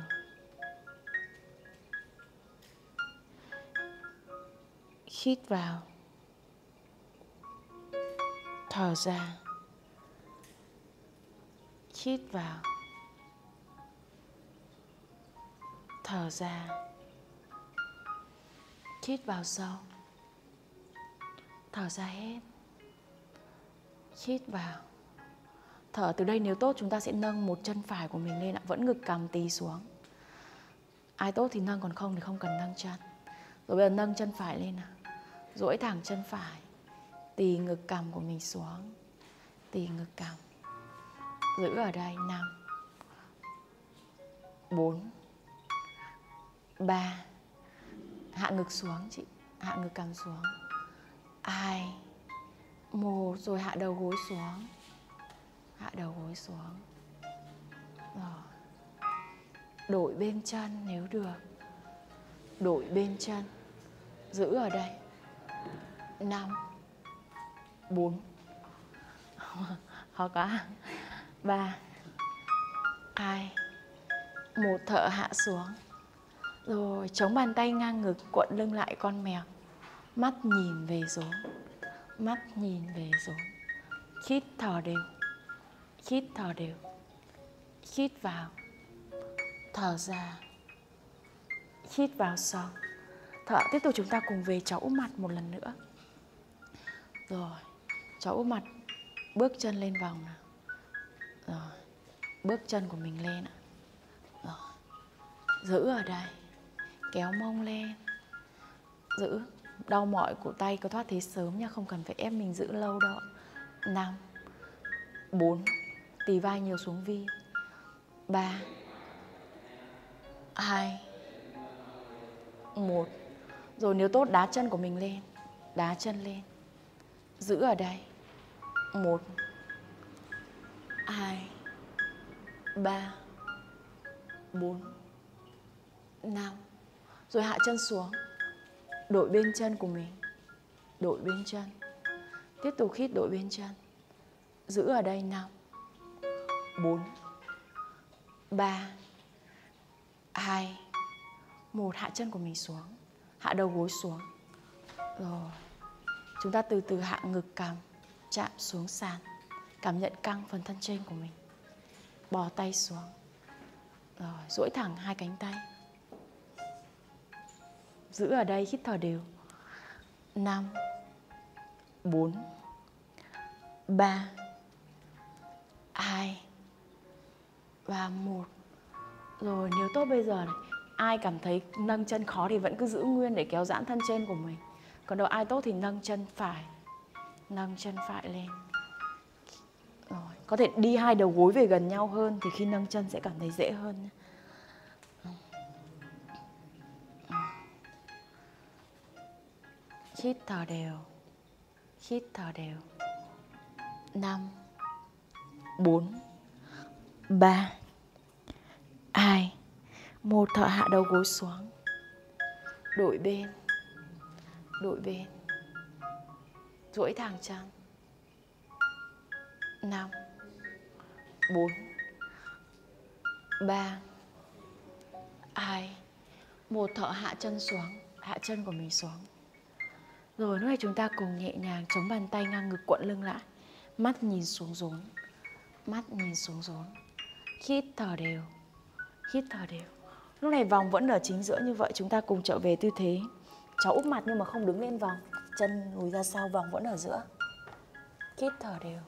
Hít vào. Thở ra. Hít vào. Thở ra. Hít vào sâu. Thở ra hết. Hít vào. Thở từ đây nếu tốt chúng ta sẽ nâng một chân phải của mình lên ạ. Vẫn ngực cằm tí xuống. Ai tốt thì nâng, còn không thì không cần nâng chân. Rồi bây giờ nâng chân phải lên nào. Duỗi thẳng chân phải. Tì ngực cằm của mình xuống. Tì ngực cằm. Giữ ở đây. Năm, bốn, ba. Hạ ngực xuống chị. Hạ ngực cằm xuống. Hai, một. Rồi hạ đầu gối xuống. Hạ đầu gối xuống. Rồi. Đổi bên chân nếu được. Đổi bên chân. Giữ ở đây. Năm, bốn. Khó quá. Ba, hai, một. Thở hạ xuống. Rồi chống bàn tay ngang ngực, cuộn lưng lại con mèo. Mắt nhìn về rốn. Mắt nhìn về rốn. Hít thở đều. Hít thở đều. Hít vào. Thở ra. Hít vào sâu. Thở. Tiếp tục chúng ta cùng về cháu úp mặt một lần nữa. Rồi. Cháu úp mặt. Bước chân lên vòng nào. Rồi. Bước chân của mình lên ạ. Rồi. Giữ ở đây. Kéo mông lên. Giữ. Đau mỏi cổ tay có thoát thế sớm nha. Không cần phải ép mình giữ lâu đâu. Năm, bốn. Tì vai nhiều xuống vi. Ba, hai, một. Rồi nếu tốt đá chân của mình lên. Đá chân lên. Giữ ở đây. Một, hai, ba, bốn, năm. Rồi hạ chân xuống. Đổi bên chân của mình. Đổi bên chân. Tiếp tục hít đổi bên chân. Giữ ở đây. Năm, bốn, ba, hai, một. Hạ chân của mình xuống. Hạ đầu gối xuống. Rồi. Chúng ta từ từ hạ ngực cằm. Chạm xuống sàn. Cảm nhận căng phần thân trên của mình. Bò tay xuống. Rồi. Duỗi thẳng hai cánh tay. Giữ ở đây. Hít thở đều. Năm, bốn, ba, hai và một. Rồi nếu tốt bây giờ này, ai cảm thấy nâng chân khó thì vẫn cứ giữ nguyên để kéo giãn thân trên của mình. Còn đâu ai tốt thì nâng chân phải. Nâng chân phải lên. Rồi, có thể đi hai đầu gối về gần nhau hơn thì khi nâng chân sẽ cảm thấy dễ hơn. Hít thở đều. Hít thở đều. Năm, bốn, ba, hai, một. Thở hạ đầu gối xuống. Đổi bên. Đổi bên. Duỗi thẳng chân. Năm, bốn, ba, hai, một. Thở hạ chân xuống. Hạ chân của mình xuống. Rồi lúc này chúng ta cùng nhẹ nhàng chống bàn tay ngang ngực, cuộn lưng lại. Mắt nhìn xuống rốn. Mắt nhìn xuống rốn. Hít thở đều. Hít thở đều. Lúc này vòng vẫn ở chính giữa như vậy. Chúng ta cùng trở về tư thế cháu úp mặt nhưng mà không đứng lên vòng. Chân lùi ra sau, vòng vẫn ở giữa. Hít thở đều.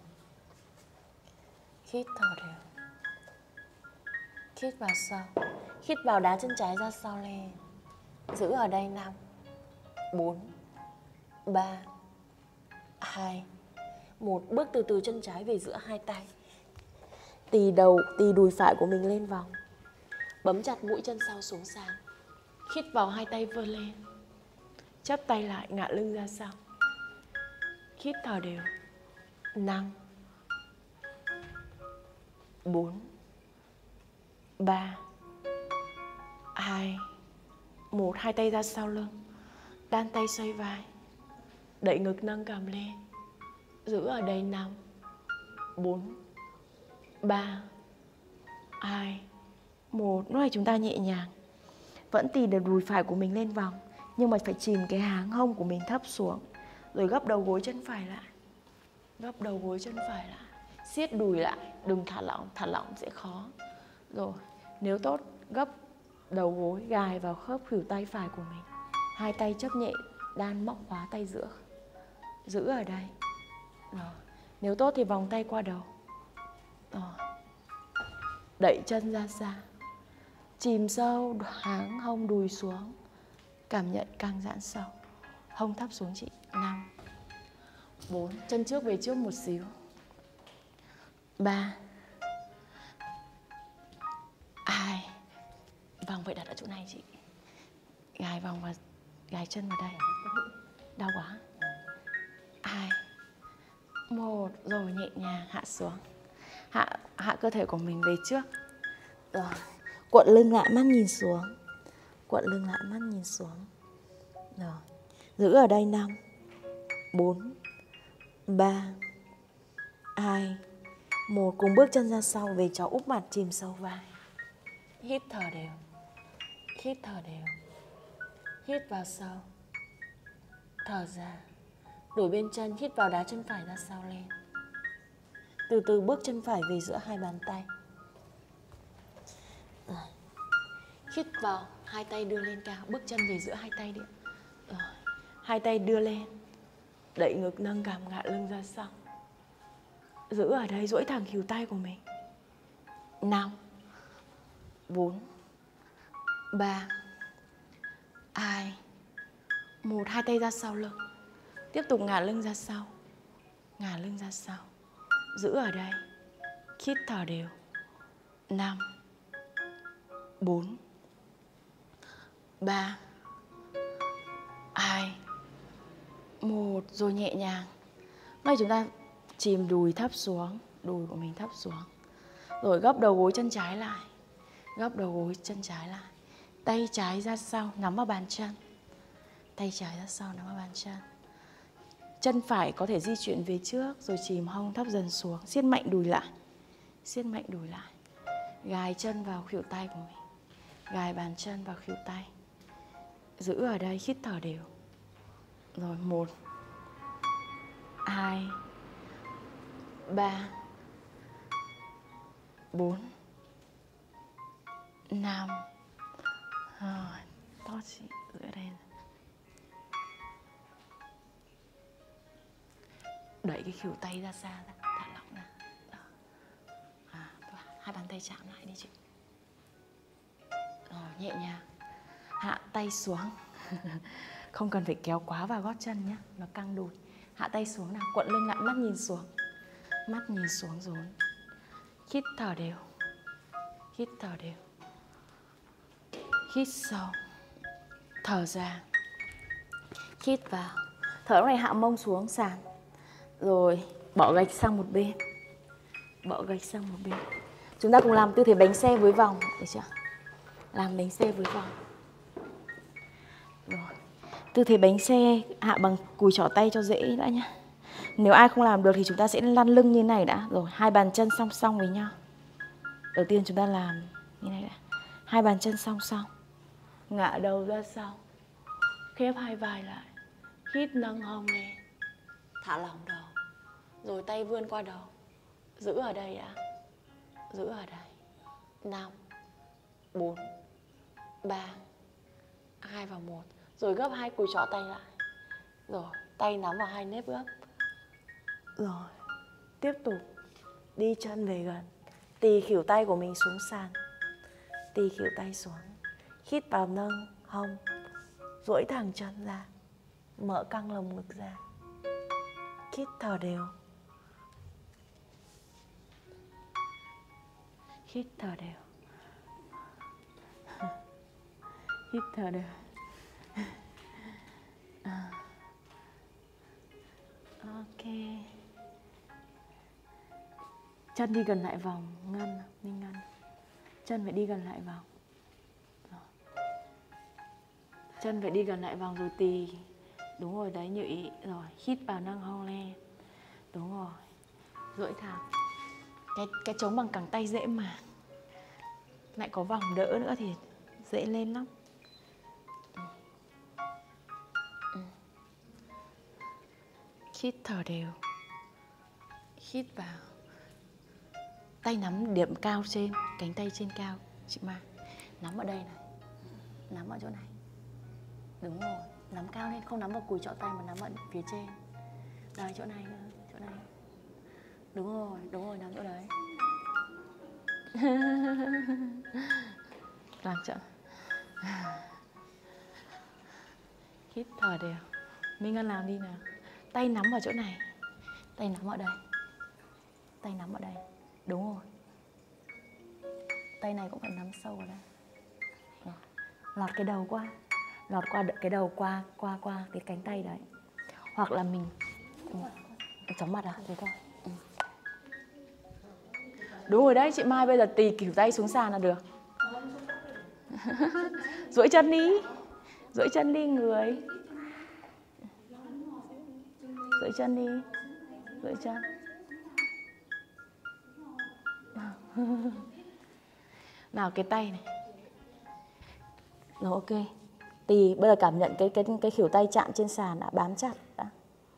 Hít thở đều. Hít vào sau. Hít vào đá chân trái ra sau lên. Giữ ở đây. Năm, bốn, ba, hai, một. Bước từ từ chân trái về giữa hai tay. Tì đầu, tì đùi phải của mình lên vòng. Bấm chặt mũi chân sau xuống sàn. Hít vào hai tay vươn lên. Chắp tay lại, ngả lưng ra sau. Hít thở đều. Năm, bốn, ba, hai, Một, hai tay ra sau lưng, đan tay xoay vai, đẩy ngực nâng cằm lên, giữ ở đây. Năm, bốn, ba, hai, một. Lúc này chúng ta nhẹ nhàng vẫn tìm được đùi phải của mình lên vòng, nhưng mà phải chìm cái háng hông của mình thấp xuống. Rồi gấp đầu gối chân phải lại, gấp đầu gối chân phải lại, siết đùi lại, đừng thả lỏng, thả lỏng sẽ khó. Rồi, nếu tốt, gấp đầu gối gài vào khớp khuỷu tay phải của mình. Hai tay chấp nhẹ, đan móc khóa tay giữa, giữ ở đây. Rồi, nếu tốt thì vòng tay qua đầu. Rồi, đẩy chân ra xa, chìm sâu, háng hông đùi xuống, cảm nhận căng giãn sâu, hông thấp xuống chị. Năm, bốn, chân trước về trước một xíu. Ba, hai, vòng phải đặt ở chỗ này chị, gài vòng và gài chân vào đây. Đau quá. Hai, một, rồi nhẹ nhàng hạ xuống, hạ hạ cơ thể của mình về trước. Rồi, cuộn lưng lại, mắt nhìn xuống, cuộn lưng lại, mắt nhìn xuống. Rồi, giữ ở đây. Năm, bốn, ba, hai, một. Cùng bước chân ra sau về chó úp mặt, chìm sâu vai. Hít thở đều, hít thở đều, hít vào sâu, thở ra. Đổi bên chân, hít vào đá chân phải ra sau lên. Từ từ bước chân phải về giữa hai bàn tay. Rồi, hít vào, hai tay đưa lên cao, bước chân về giữa hai tay đi. Rồi, hai tay đưa lên, đẩy ngực nâng cằm, ngả lưng ra sau, giữ ở đây, duỗi thẳng khuỷu tay của mình. Năm, bốn, ba, hai, một. Hai tay ra sau lưng, tiếp tục ngả lưng ra sau, ngả lưng ra sau, giữ ở đây, hít thở đều. Năm, bốn, ba, hai, một. Rồi nhẹ nhàng. Đây chúng ta chìm đùi thấp xuống, đùi của mình thấp xuống. Rồi gấp đầu gối chân trái lại, gấp đầu gối chân trái lại, tay trái ra sau nắm vào bàn chân, tay trái ra sau nắm vào bàn chân. Chân phải có thể di chuyển về trước, rồi chìm hông thấp dần xuống, siết mạnh đùi lại, siết mạnh đùi lại, gài chân vào khuỷu tay của mình, gài bàn chân vào khuỷu tay, giữ ở đây, hít thở đều. Rồi, một, hai, ba, bốn, năm. Rồi, tốt chị, giữ ở đây. Đẩy cái khuỷu tay ra xa ra, thả lỏng ra. Đó. À, hai bàn tay chạm lại đi chị. Rồi, nhẹ nhàng hạ tay xuống. Không cần phải kéo quá vào gót chân nhé, nó căng đùi. Hạ tay xuống nào, cuộn lưng lại, mắt nhìn xuống, mắt nhìn xuống rốn. Hít thở đều, hít thở đều, hít sâu, thở ra, hít vào. Thở lúc này hạ mông xuống sàn, rồi bỏ gạch sang một bên, bỏ gạch sang một bên. Chúng ta cùng làm tư thế bánh xe với vòng, được chưa? Làm bánh xe với vòng. Rồi, tư thế bánh xe hạ bằng cùi trỏ tay cho dễ đã nhá. Nếu ai không làm được thì chúng ta sẽ lăn lưng như này đã. Rồi, hai bàn chân song song với nhau. Đầu tiên chúng ta làm như này đã. Hai bàn chân song song, ngả đầu ra sau, khép hai vai lại, hít nâng hông lên, thả lỏng đầu. Rồi tay vươn qua đầu, giữ ở đây đã, giữ ở đây. Năm, bốn, ba, hai và một. Rồi gấp hai cùi trỏ tay lại. Rồi, tay nắm vào hai nếp gấp. Rồi, tiếp tục đi chân về gần, tì khuỷu tay của mình xuống sàn, tì khuỷu tay xuống. Hít vào nâng hông, duỗi thẳng chân ra, mở căng lồng ngực ra. Hít thở đều, hít thở đều, hít thở đều. À. Ok. Chân đi gần lại vòng, Ngân, Minh Ngân. Chân phải đi gần lại vòng. Rồi. Chân phải đi gần lại vòng đùi tì. Đúng rồi đấy, như ý. Rồi, hít vào nâng hông lên. Đúng rồi. Duỗi thẳng. Cái, cái chống bằng cẳng tay dễ mà. Lại có vòng đỡ nữa thì dễ lên lắm. Ừ. Hít thở đều. Hít vào. Tay nắm điểm cao trên, cánh tay trên cao. Chị Mai nắm ở đây này. Nắm ở chỗ này. Đúng rồi, nắm cao lên, không nắm vào cùi trỏ tay mà nắm ở phía trên. Đây, chỗ này nữa, chỗ này. Đúng rồi, đúng rồi, nắm chỗ đấy. Làm chậm. Hít thở đều. Minh Ngân làm đi nào. Tay nắm vào chỗ này. Tay nắm ở đây. Tay nắm ở đây. Đúng rồi. Tay này cũng phải nắm sâu vào đây. Rồi. Lọt cái đầu qua. Lọt qua cái đầu qua qua qua cái cánh tay đấy. Hoặc là mình ừ. Chóng mặt à? Thế thôi. Ừ. Đúng rồi đấy, chị Mai bây giờ tì kỷu tay xuống sàn là được. Duỗi chân đi. Duỗi chân đi người. Duỗi chân đi. Duỗi chân. Nào cái tay này. Rồi ok. Tì bây giờ cảm nhận cái cái cái khuỷu tay chạm trên sàn đã, bám chặt đã.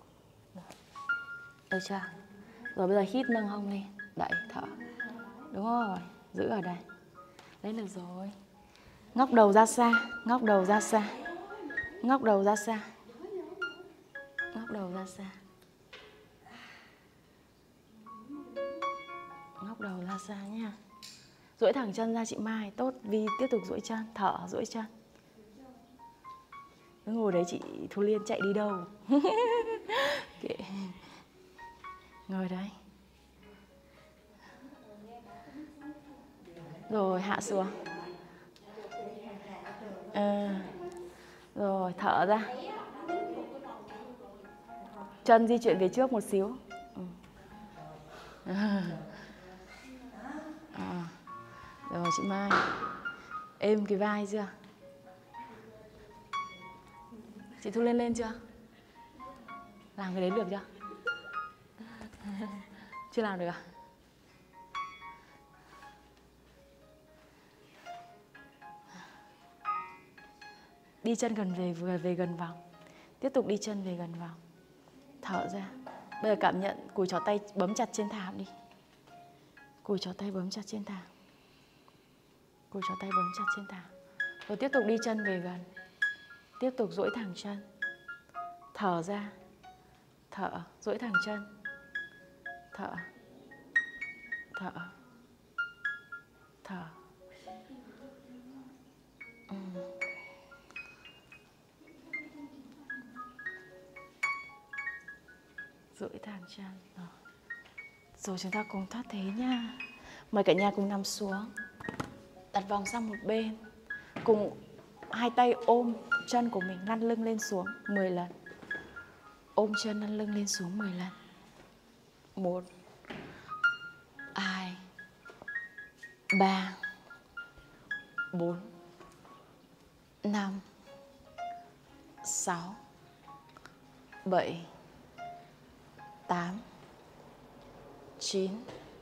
Được chưa? Rồi bây giờ hít nâng hông lên, đẩy thở. Đúng rồi, giữ ở đây. Đấy được rồi. Ngóc đầu ra xa, ngóc đầu ra xa. Ngóc đầu ra xa. Ngóc đầu ra xa. Ngóc đầu ra xa nha. Duỗi thẳng chân ra chị Mai, tốt. Vi tiếp tục duỗi chân, thở duỗi chân. Cứ ngồi đấy chị Thu Liên chạy đi đâu. Okay. Ngồi đấy. Rồi hạ xuống. À, rồi thở ra. Chân di chuyển về trước một xíu. Ừ. À. À. Rồi chị Mai. Êm cái vai chưa? Chị Thu Liên lên chưa? Làm cái đấy được chưa? Chưa làm được à? Đi chân gần về, vừa về gần vòng. Tiếp tục đi chân về gần vòng. Thở ra. Bây giờ cảm nhận cùi trỏ tay bấm chặt trên thảm đi. Cùi trỏ tay bấm chặt trên thảm. Cùi trỏ tay bấm chặt trên thảm. Rồi tiếp tục đi chân về gần. Tiếp tục duỗi thẳng chân. Thở ra. Thở, duỗi thẳng chân. Thở. Thở. Thở. Ừ. Duỗi thẳng chân. Rồi. Rồi chúng ta cùng thoát thế nha. Mời cả nhà cùng nằm xuống. Đặt vòng sang một bên. Cùng hai tay ôm chân của mình, lăn lưng lên xuống mười lần. Ôm chân lăn lưng lên xuống mười lần. Một, hai, ba, bốn, năm, sáu, bảy, tám, chín,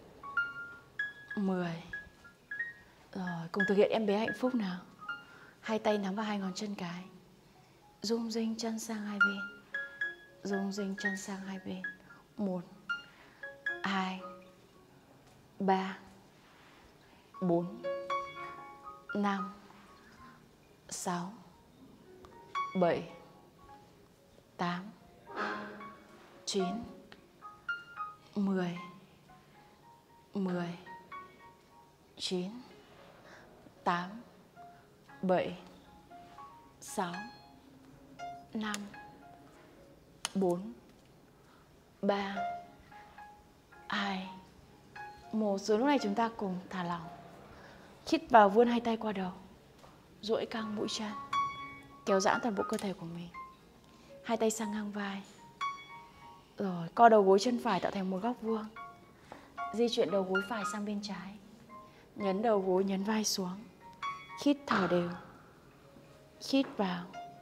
mười. Rồi, cùng thực hiện em bé hạnh phúc nào. Hai tay nắm vào hai ngón chân cái. Rung rinh chân sang hai bên. Rung rinh chân sang hai bên. Một, hai, ba, bốn, năm, sáu, bảy, tám, chín, mười, mười, chín, tám, bảy, sáu, năm, bốn, ba, hai, một. Rồi lúc này chúng ta cùng thả lỏng. Hít vào, vươn hai tay qua đầu. Duỗi căng mũi chân. Kéo giãn toàn bộ cơ thể của mình. Hai tay sang ngang vai. Rồi, co đầu gối chân phải tạo thành một góc vuông. Di chuyển đầu gối phải sang bên trái. Nhấn đầu gối, nhấn vai xuống. Hít thở đều. Hít vào.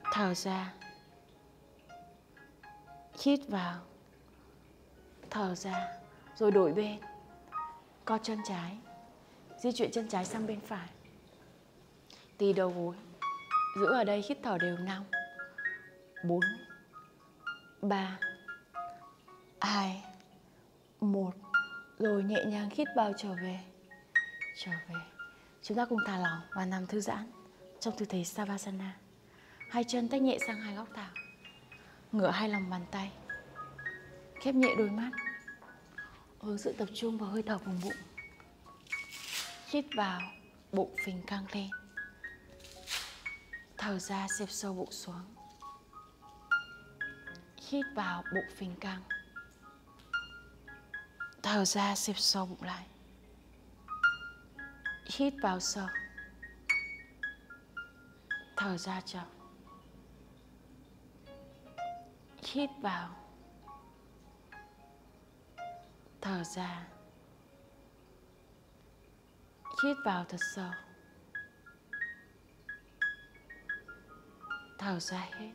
Thở ra. Hít vào. Thở ra. Rồi đổi bên. Co chân trái. Di chuyển chân trái sang bên phải. Tì đầu gối. Giữ ở đây, hít thở đều. Năm, bốn, ba, hai, một. Rồi nhẹ nhàng hít vào, trở về. Trở về. Chúng ta cùng thả lỏng và nằm thư giãn trong tư thế Savasana. Hai chân tách nhẹ sang hai góc thảo. Ngửa hai lòng bàn tay. Khép nhẹ đôi mắt. Hướng sự tập trung vào hơi thở vùng bụng. Hít vào, bụng phình căng lên. Thở ra, xẹp sâu bụng xuống. Hít vào, bụng phình căng. Thở ra, xẹp sâu bụng lại. Hít vào sâu. Thở ra chậm. Hít vào. Thở ra. Hít vào thật sâu. Thở ra hết.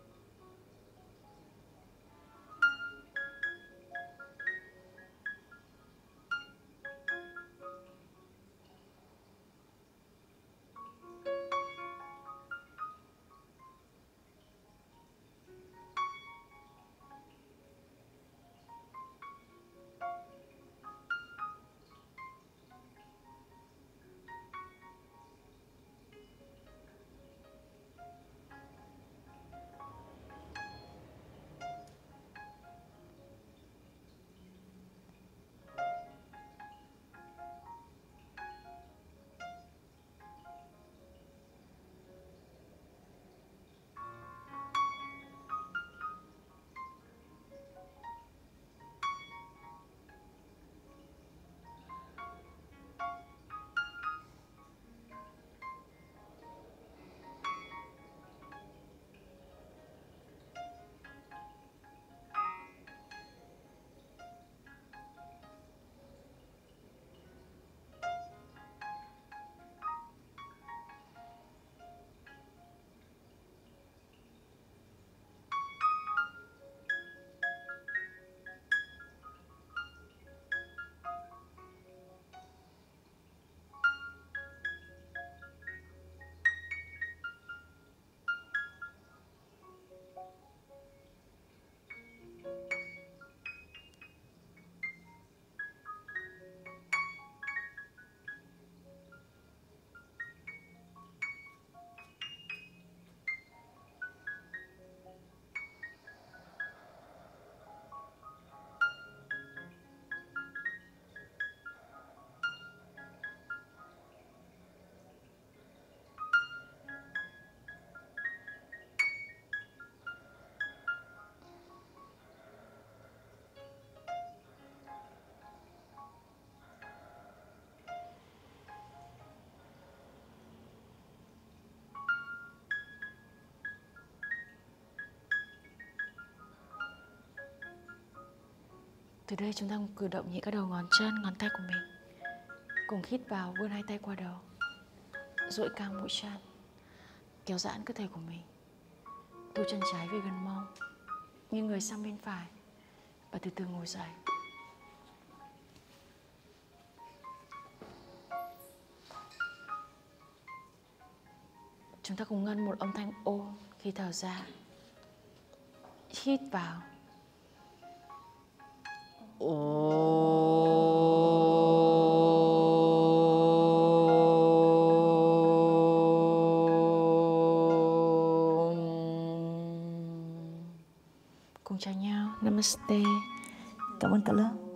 Từ đây chúng ta cùng cử động nhẹ các đầu ngón chân, ngón tay của mình. Cùng hít vào, vươn hai tay qua đầu. Duỗi cao mũi chân. Kéo giãn cơ thể của mình. Thu chân trái về gần mông. Nghiêng người sang bên phải. Và từ từ ngồi dậy. Chúng ta cùng ngân một âm thanh ô khi thở ra. Hít vào. Cùng chào nhau. Namaste. Cảm ơn cả lớp.